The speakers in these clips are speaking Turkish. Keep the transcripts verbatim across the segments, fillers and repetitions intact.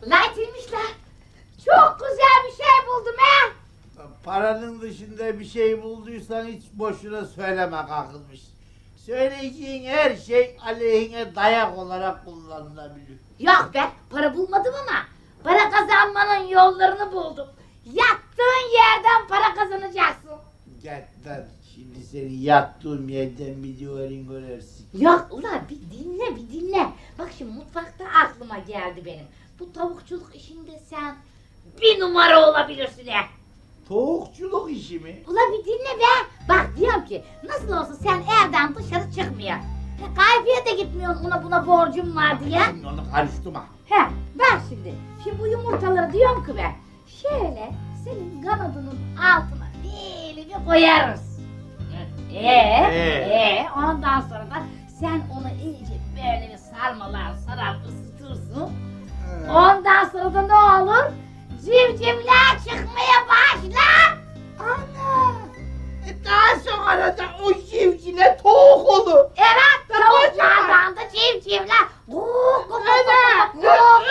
Laytilmişler. Çok güzel bir şey buldum he. Paranın dışında bir şey bulduysan hiç boşuna söyleme Kakılmış. Söyleyeceğin her şey aleyhine dayak olarak kullanılabilir. Yok be, para bulmadım ama para kazanmanın yollarını buldum. Yattığın yerden para kazanacaksın. Gel lan, şimdi seni yattığım yerden videoların görürsün. Yok ulan, bir dinle bir dinle. Bak şimdi mutfakta aklıma geldi benim. Bu tavukçuluk işinde sen bir numara olabilirsin he. Tavukçuluk işi mi? Ulan bir dinle be. Bak diyorum ki nasıl olsa sen evden dışarı çıkmıyor. Kayfiye de gitmiyorsun, buna buna borcum var diye. Şimdi onu karıştırma. He, bak şimdi. Şimdi bu yumurtaları diyorum ki ben. Şöyle senin kanadının altına böyle bir koyarız. Eee, ee, ondan sonra da sen onu iyice böyle bir sarmalar sarar ısıtırsın. Ee. Ondan sonra da ne olur? Civcivler çıkmaya başlar. Ana! E daha sonra da o civcivle tavuk olur. Evet, tavuklardan da civcivler. Kuuk, kuuk, kuuk,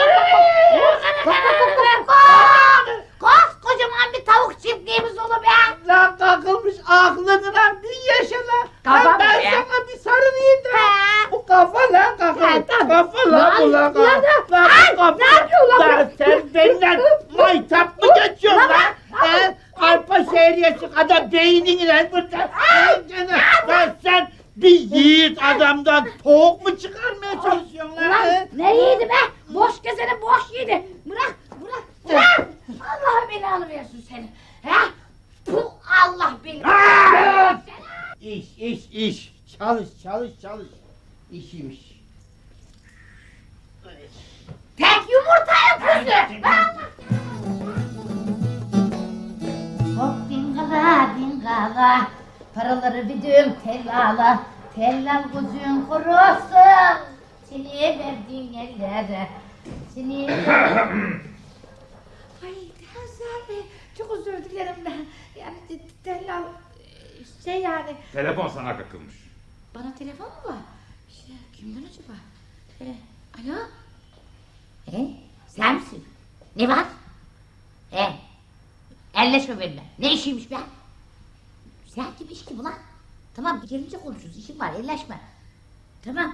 koskocaman bir tavuk çiftliğimiz olur be. Lan Kakılmış, aklını lan bir yaşa lan. Kafa Ben mı ya? sana bir sarılayım da. He. Bu kafa lan Kakılmış. He, tamam. Kafa lan bu lan. Lan, lan, Lan ay, bu kafa. ne yapıyor lan bu? Lan sen benden maytap mı geçiyorsun lan? He? Arpa şehriyesi kadar beynin lan burada. Lan sen bir yiğit adamdan tavuk mu çıkarmaya çalışıyorsun lan? Ulan he? ne yedi be? Boş kesene boş yedi. Bırak, bırak, bırak. Allah belanı versin seni. He? Bu Allah belanı Aa! versin. İş, iş, iş. Çalış, çalış, çalış. İşiymiş. Tek yumurta yapıyorsun. Hop dingala dingala, paraları vidüm tellala, tellal gözün kurusun, seni verdiğin ellere, seni... Ay Hazar Bey, çok özür dilerim ben, yani tellal, şey yani... Telefon sana kakılmış. Bana telefon mu var? İşte kimden acaba? E, alo? E, sen misin? Ne var? E, elleşme benimle. Ne işiymiş be? Sen gibi iş ki bu lan. Tamam, gelince konuşuruz. İşim var, elleşme. Tamam.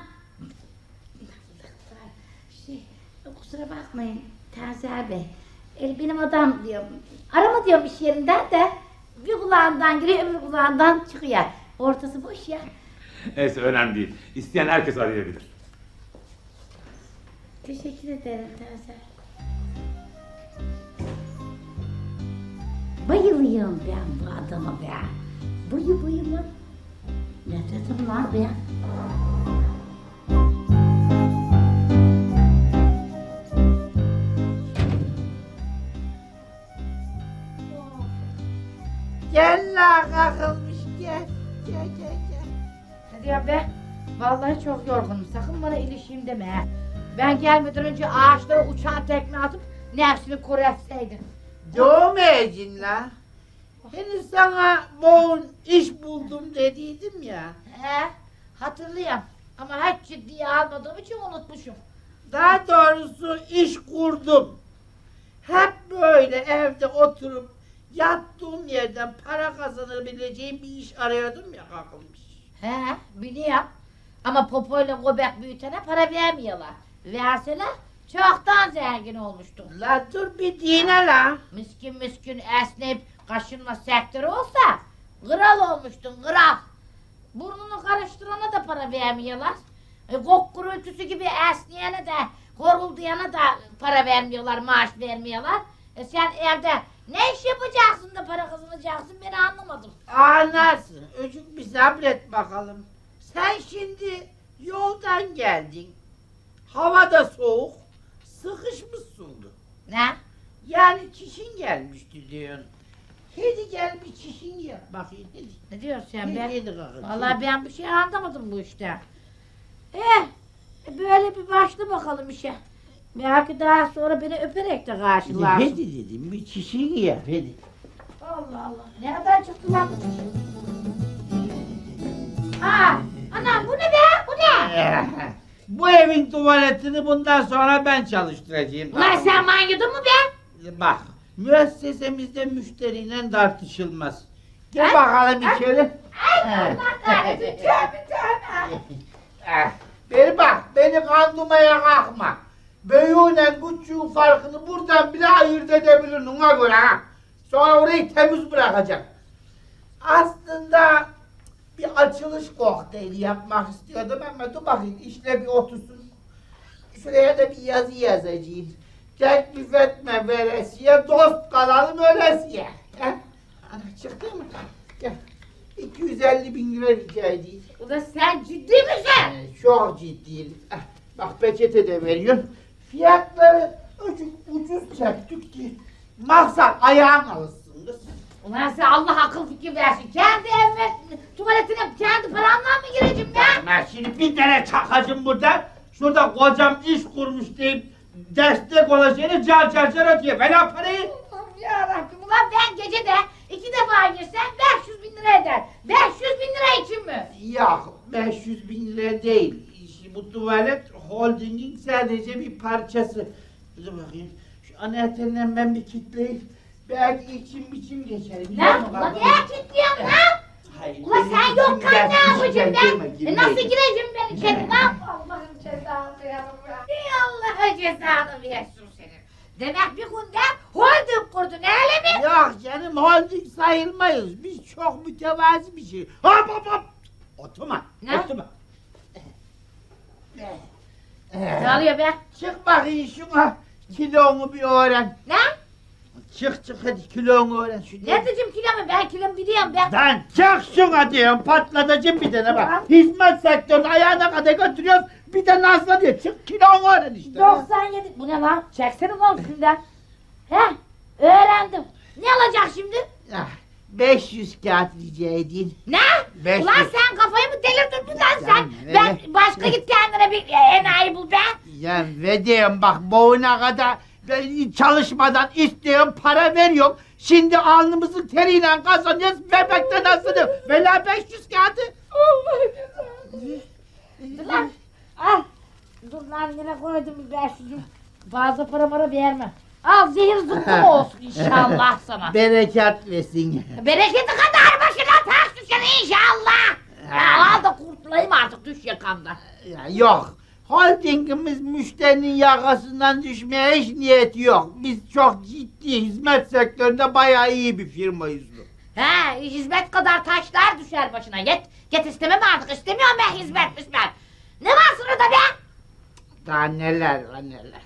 Şey, kusura bakmayın Terzer Bey. E, benim adam diyorum. Arama diyorum iş yerinden de. Bir kulağından giriyor, öbür kulağından çıkıyor. Ortası boş ya. Neyse önemli değil. İsteyen herkes arayabilir. Teşekkür ederim Terzer. Bayılıyorum ben bu adama be. Buyu buyu mu? Nefretim var be. Gel la Kakılmış, gel. Gel, gel, gel. Hadi ya be. Vallahi çok yorgunum. Sakın bana ilişeyim deme ha. Ben gelmeden önce ağaçlara uçan tekme atıp nefsini koru etseydin. Doğmayacaksın la. Henüz sana boğun iş buldum dediydim ya. He, hatırlıyorum. Ama hiç ciddiye almadığım için unutmuşum. Daha doğrusu iş kurdum. Hep böyle evde oturup yattığım yerden para kazanabileceğim bir iş arıyordum ya Kakılmış. He, biliyorum. Ama popoyla göbek büyütene para vermiyorlar. Verseler çoktan zengin olmuştum. La dur bir dine la. Miskin miskin esneyip kaşınma sektörü olsa kral olmuştun, kral. Burnunu karıştırana da para vermiyorlar. E, kok gürültüsü gibi esneyene de, horuldayana da para vermiyorlar, maaş vermiyorlar. E sen evde ne iş yapacaksın da para kazanacaksın, beni anlamadım. Anlarsın. Öcük bir sabret bakalım. Sen şimdi yoldan geldin. Hava da soğuk. Sıkışmışsındır. Ne? Yani çişin gelmişti diyorsun. Hadi gel bir çişin yap bakayım hadi. Ne diyorsun sen be? Hadi kakılmış. Vallahi ben bir şey anlamadım bu işte. Eh, böyle bir başla bakalım işe. Belki daha sonra beni öperek de Hadi, karşılarsın. hadi dedim bir çişini yap hadi. Allah Allah. Nereden çıktı lan bu çiş? Aa, anam bu ne be? Bu ne? Bu evin tuvaletini bundan sonra ben çalıştıracağım. Ulan sen manyadın mı be? Bak, müessesemizde müşteriyle tartışılmaz. Gel Ay, bakalım ay, içeri. Ay Allah kahretsin, tövbe tövbe. Eh, Beni bak, beni kandırmaya kalkma. Büyüğüyle küçüğün farkını buradan bile ayırt edebilirsin ona göre ha. Sonra orayı temiz bırakacak. Aslında bir açılış kokteyli yapmak istiyordum ama dur bakayım işle bir otursun. Şuraya da bir yazı yazacağım. Teklif etme veresiye, dost kalalım ölesiye. Heh. Ana çıktı mı? Gel. iki yüz elli bin lira rica edeyim. Ulan sen ciddi misin? Ee, çok ciddiyim. Ah, bak peçete de veriyorum. Fiyatları ucuz, ucuz çektik ki maksat ayağın alışsın kız. Ulan sen Allah akıl fikir versin. Kendi evime, tuvaletine kendi paramla mı gireceğim ben? Ben şimdi bir tane çakacım burada. Şurada kocam iş kurmuş deyip destek olacağını car car car ötüyor. Ben o parayı... Allah'ım yarabbim, ulan ben gecede iki defa girsem beş yüz bin lira eder. beş yüz bin lira için mi? Yok, beş yüz bin lira değil. İşte bu tuvalet holdingin sadece bir parçası. Dur bakayım. Şu anahtarla ben bir kitleyip belki içim biçim geçerim. Ne? Ulan niye kilitliyorsun lan? Hayır, Ulan benim sen içim yokken dert, ne yapacağım içime girme, ben? E girme. nasıl gireceğim ben içeri lan? Allah'ın cezanı ya. Ey Allah'ın cezanı versin senin. Demek bir günde holding kurdun öyle mi? Yok canım, holding sayılmayız. Biz çok mütevazi bir şey. Hop hop hop! Oturma, Ne? oturma. Ne oluyor be? Çık bakayım şuna, kilonu bir öğren. Ne? Çık çık hadi kilonu öğren. Şu Ne diyeceğim kilomu? Ben kilomu biliyorum ben. Lan çık şuna diyorum, patlatacağım bir tane Tamam. bak. Hizmet sektörünün ayağına kadar götürüyoruz, bir de nazla diyor. Çık kilonu öğren işte. doksan yedi. Bu ne lan? Çeksene lan üstünden. He? Öğrendim. Ne olacak şimdi? Ah, beş yüz kağıt rica edeyim. Ne? Beş Ulan yüz. sen kafayı mı delirdin mi lan sen? Yani, Ben evet. başka git kendine bir e, enayi bul be. Ya ve diyorum bak boğuna kadar ben çalışmadan istiyorum, para veriyorum. Şimdi alnımızın teriyle kazanıyoruz, bebekten asılıyor. Vela beş yüz kağıdı. Allah'ım cezanı. Dur lan. Al. Dur lan nereye koydum ben şunu. Fazla para mara verme. Al zehir zıkkım olsun inşallah sana. Berekat versin. Bereketi kadar başına taş düşer inşallah. Ya al da kurtulayım artık düş yakamdan. Ya yok. Holdingimiz müşterinin yakasından düşmeye hiç niyeti yok. Biz çok ciddi hizmet sektöründe bayağı iyi bir firmayız. He hizmet kadar taşlar düşer başına. Git, git istemem artık istemiyorum ben hizmet hizmet. Ne var sırada be? Daha neler var neler.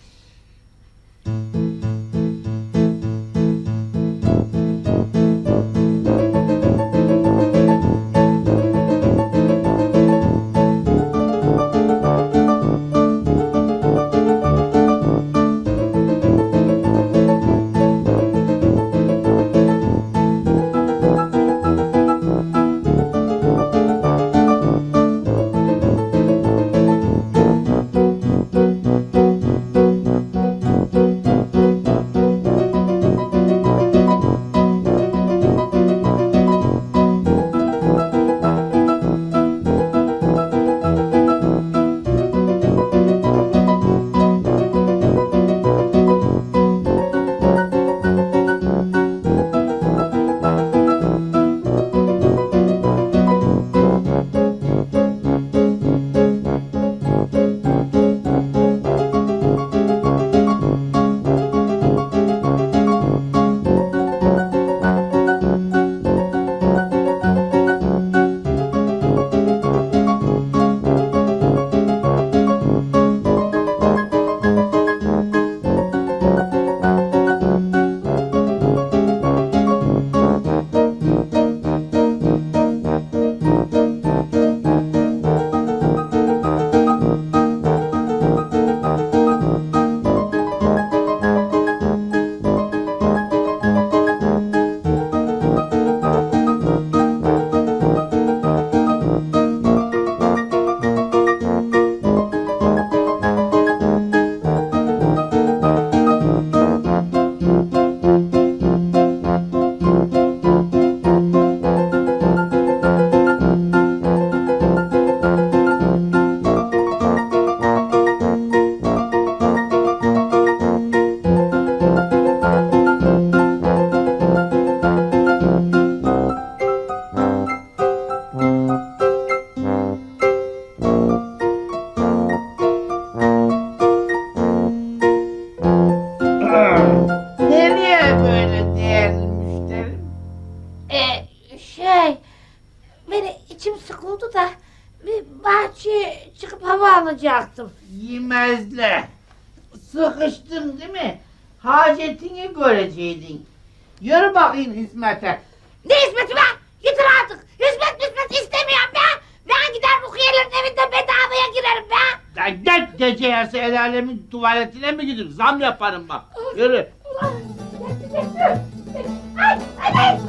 sıkıştın değil mi? Hacetini göreceydin. Yürü bakayım hizmete. Ne hizmeti be? Yeter artık. Hizmet hizmet istemiyorum be. Ben gider Rukiye'lerin evinde bedavaya girerim be. Ya git gece yarısı el alemin tuvaletine mi gidiyorsun? Zam yaparım bak. Yürü. Ay, ay, ay.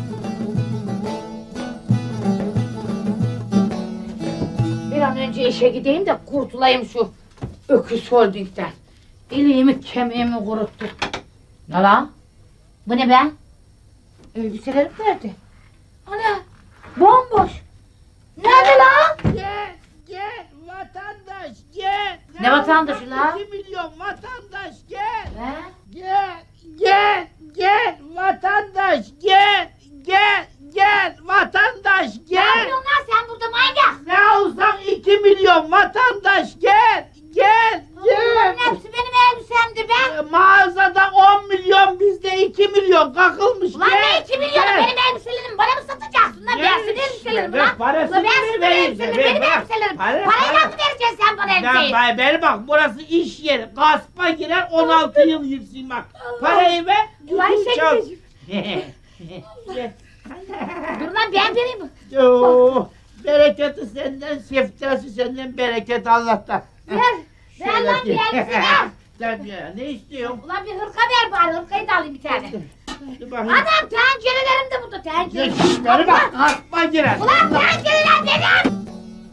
Bir an önce işe gideyim de kurtulayım şu öküz holdingden. İliğimi kemiğimi kuruttu. Ne lan? Bu ne be? Elbiselerim nerede? Ana bomboş. Nerede lan? Gel, gel vatandaş gel. Ne vatandaşı lan? iki milyon vatandaş gel. He? Gel, gel, gel vatandaş gel. Gel, gel vatandaş Ne gel. yapıyorsun lan sen burada manyak? Ne olsan iki milyon vatandaş gel. Gel, gel. Bunların hepsi benim elbisemdi be. Ee, Mağazada on milyon bizde iki milyon kakılmış. Ulan gel, ne iki milyonu gel. benim elbiselerim bana mı satacaksın lan? Gel Ben senin işte, elbiselerim ver lan. parasını Ulan ben ver, senin vereyim, elbiselerim ver, benim ver. elbiselerim. Para- Parayla para- mı vereceksin sen bana Ya elbiseyi? bay beni bak burası iş yeri. Gaspa girer on altı yıl yirsin bak. Parayı ver. Ulan bütün çal. şekerciğim. Dur lan ben vereyim mi? Oo, bereketi senden, şeftası senden, bereket Allah'tan. Ver. Ver lan bir elbise ver. Tabii ya, ne istiyorsun? Ulan bir hırka ver bari hırkayı da alayım bir tane. Dur bakayım. Adam tencerelerim de burada tencere. Beni bak gaspa girer. Ulan tencereler benim.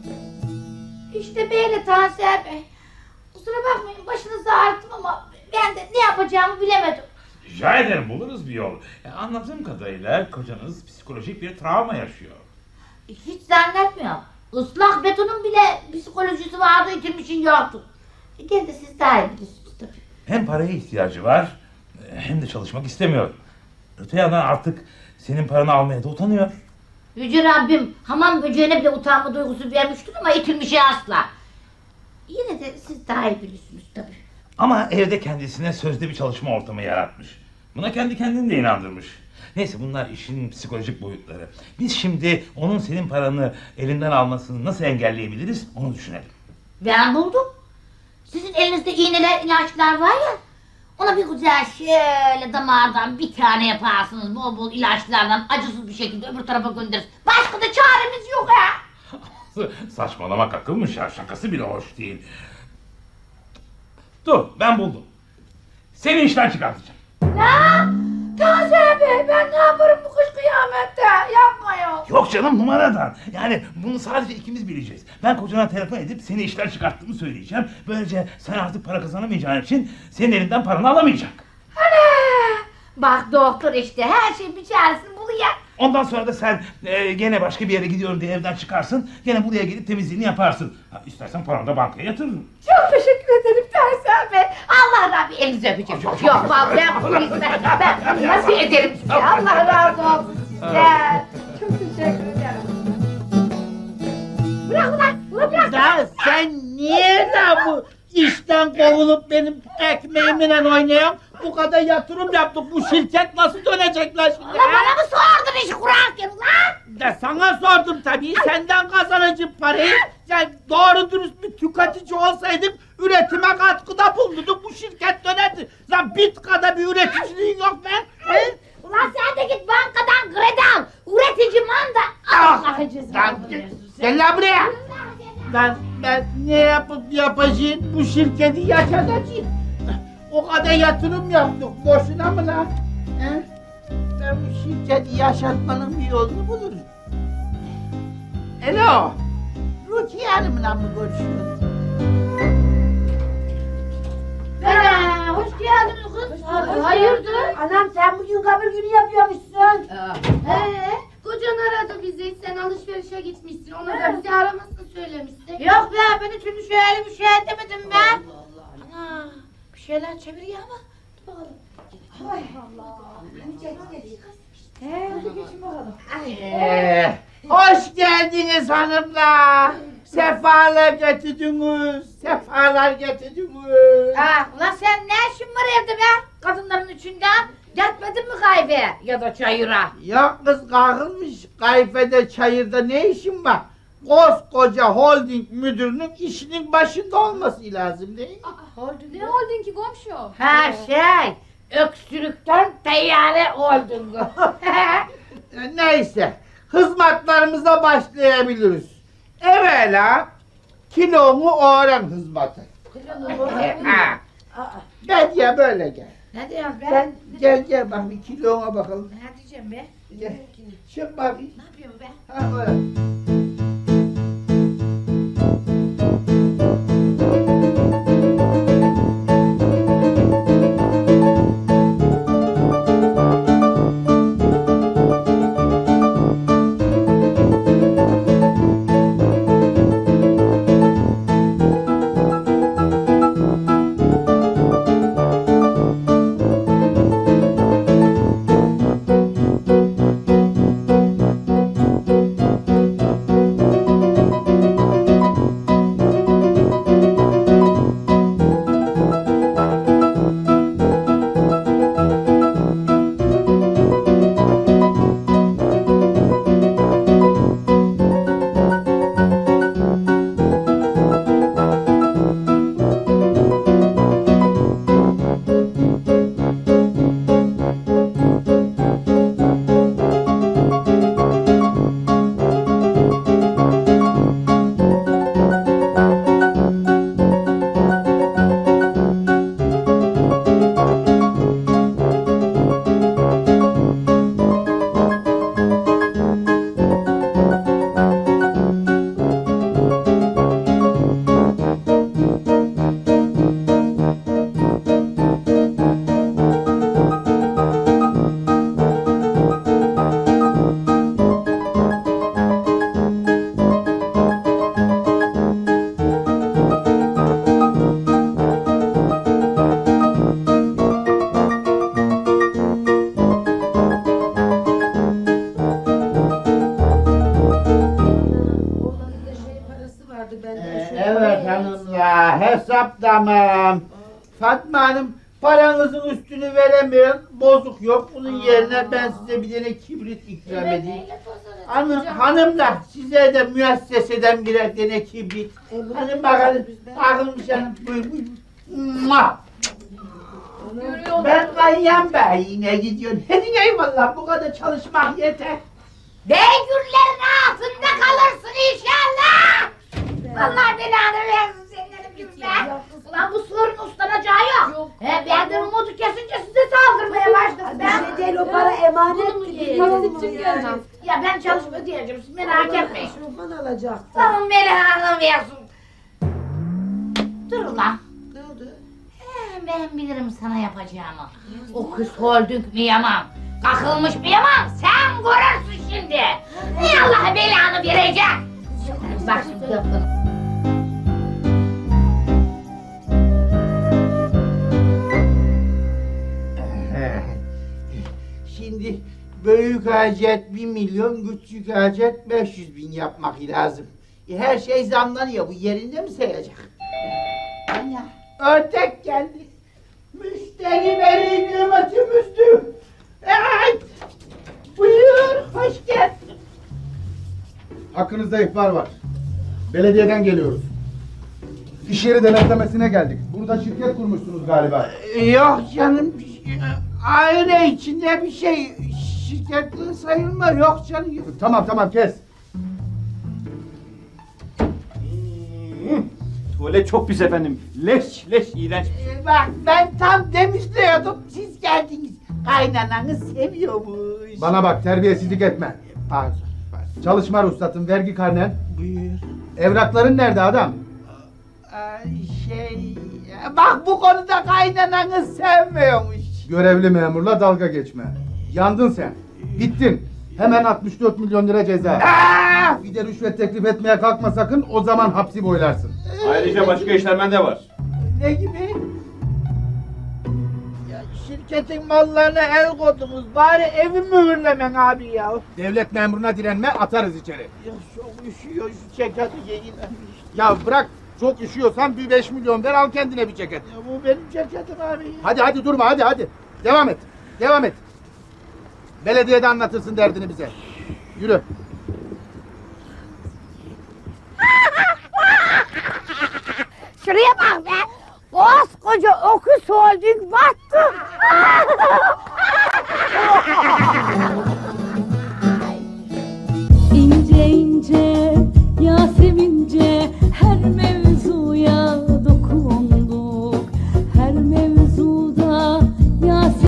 İşte böyle Tansel Bey. Kusura bakmayın başınızı ağrıttım ama ben de ne yapacağımı bilemedim. Rica ederim buluruz bir yol. E, anladığım kadarıyla kocanız psikolojik bir travma yaşıyor. Hiç zannetmiyorum. Islak betonun bile psikolojisi vardı, itilmişin yoktu. E gene de siz daha iyi bilirsiniz tabii. Hem paraya ihtiyacı var e, hem de çalışmak istemiyor. Öte yandan artık senin paranı almaya da utanıyor. Yüce Rabbim hamam böceğine bile utanma duygusu vermiştir ama itilmişi asla. Yine de siz daha iyi bilirsiniz tabii. Ama evde kendisine sözde bir çalışma ortamı yaratmış. Buna kendi kendini de inandırmış. Neyse bunlar işin psikolojik boyutları. Biz şimdi onun senin paranı elinden almasını nasıl engelleyebiliriz onu düşünelim. Ben buldum. Sizin elinizde iğneler, ilaçlar var ya. Ona bir güzel şöyle damardan bir tane yaparsınız bol bol ilaçlardan acısız bir şekilde öbür tarafa göndeririz. Başka da çaremiz yok ha. Saçmalamak akılmış ya, şakası bile hoş değil. Dur ben buldum. Seni işten çıkartacağım. Ne? Taze Bey ben ne yaparım bu kış kıyamette? Yapma ya. Yok canım numaradan. Yani bunu sadece ikimiz bileceğiz. Ben kocana telefon edip seni işten çıkarttığımı söyleyeceğim. Böylece sen artık para kazanamayacağın için senin elinden paranı alamayacak. Ana! Bak doktor işte her şeyin bir çaresini buluyor. Ondan sonra da sen e, gene başka bir yere gidiyorum diye evden çıkarsın. Gene buraya gelip temizliğini yaparsın. Ha, istersen paranı da bankaya yatırırım. Çok teşekkür ederim Tarzan Bey. Allah Rabbi elinizi öpeceğim. Yok, yok vallahi ben bu hizmet. Ben nasıl ederim size? Allah razı olsun size. Çok teşekkür ederim. Bırak ulan, ulan bırak. Da sen niye de bu işten kovulup benim ekmeğimle oynuyorsun? Bu kadar yatırım yaptık. Bu şirket nasıl dönecekler şimdi? Ulan bana mı sordun işi kurarken ulan? De sana sordum tabii. Senden kazanacağım parayı. Sen doğru dürüst bir tüketici olsaydın üretime katkıda bulunduk. Bu şirket dönerdi. Lan bit kadar bir üreticiliğin yok be. He? Ulan sen de git bankadan kredi al. Üretici manda. Allah'a cezanı Lan versin. gel lan buraya. Lan ben ne yapıp yapacağım? Bu şirketi yaşatacağım. O kadar yatırım yaptık. Boşuna mı lan? He? Ben bu şirketi yaşatmanın bir yolunu bulurum. Alo. Rukiye Hanım'la mı görüşüyorsun? Ana, hoş geldin kız. Hayırdır? Anam sen bugün kabul günü yapıyormuşsun. Ee, kocan aradı bizi, sen alışverişe gitmişsin, ona da bizi aramasını söylemişsin. Yok be ben hiç şöyle bir şey demedim ben. Ana bir şeyler çeviriyor ama. Dur bakalım. Ay Allah. He, hadi geçin bakalım. Ee, hoş geldiniz hanımlar. Sefalar getirdiniz. Sefalar getirdiniz. Ha, ulan sen ne işin var evde be? Kadınların içinden. Gitmedin mi kahveye ya da çayıra? Ya kız kalkılmış kayfede çayırda ne işin var? koskoca holding müdürünün işinin başında olması lazım değil mi? Ne oldun ki komşu? Ha şey, öksürükten teyyare oldun. Neyse, hizmetlerimize başlayabiliriz. Evvela kilonu öğren hizmeti. Ha. Gel ya böyle gel. Ne diyorsun be? Gel gel gel bak bir kilona bakalım. Ne diyeceğim be? Gel. Çık bakayım. Ne yapıyorsun be? Ha böyle. Hesap tamam. Fatma Hanım, paranızın üstünü veremiyorum. Bozuk yok. Bunun yerine ben size bir tane kibrit ikram edeyim. Hanım, hanım da size de müesseseden birer tane kibrit. Hanım bakalım. Takılmış hanım. Buyur buyur. Mua! Ben kayyan be yine gidiyorsun. Hadi eyvallah, bu kadar çalışmak yeter. Beygürlerin altında kalırsın inşallah. Allah belanı versin senin gitme. Ulan bu sığırın ustanacağı yok. yok. He, benden umudu kesince size saldırmaya başladı. Ben... Bir şey değil, o para emanet. Ya ben çalışıp ödeyeceğim, siz merak etmeyin. Şofman alacaktı. Tamam belanı versin. Dur ulan. Ne oldu? He, ben bilirim sana yapacağımı. O kız holding mi yaman? Kakılmış mı yaman? Sen görürsün şimdi. Ne Allah belanı verecek. Bak şimdi yapın. Şimdi büyük hacet bir milyon, küçük hacet beş yüz bin yapmak lazım. E, her şey zamlanıyor, bu yerinde mi sayacak? Ana, ördek geldi. Müşteri veli nimetimizdi. Evet, buyur, hoş geldin. Hakkınızda ihbar var. Belediyeden geliyoruz. İş yeri denetlemesine geldik. Burada şirket kurmuşsunuz galiba. Yok canım, aile içinde bir şey, şirketli sayılma, yok canım. Tamam tamam kes. Tuvalet çok pis efendim. Leş leş iğrenç. Ee, bak ben tam temizliyordum, siz geldiniz. Kaynananız seviyormuş. Bana bak, terbiyesizlik etme. Pardon, pardon. Çalışma ruhsatın, vergi karnen. Buyur. Evrakların nerede adam? Ay, şey, bak bu konuda kaynananız sevmiyormuş. Görevli memurla dalga geçme. Yandın sen. Bittin. Hemen altmış dört milyon lira ceza. Aa! Bir de rüşvet teklif etmeye kalkma sakın, o zaman hapsi boylarsın. Ayrıca başka işlemler de var. Ne gibi? Ya şirketin mallarına el koydunuz, bari evi mühürlemen abi ya. Devlet memuruna direnme, atarız içeri. Ya çok üşüyor, şu ceketi giyin. Ya bırak, çok üşüyorsan bir beş milyon ver, al kendine bir ceket. Ya bu benim ceketim abi. Hadi hadi durma, hadi hadi. Devam et, devam et. Belediyede anlatırsın derdini bize. Yürü. Fokus Holding battı.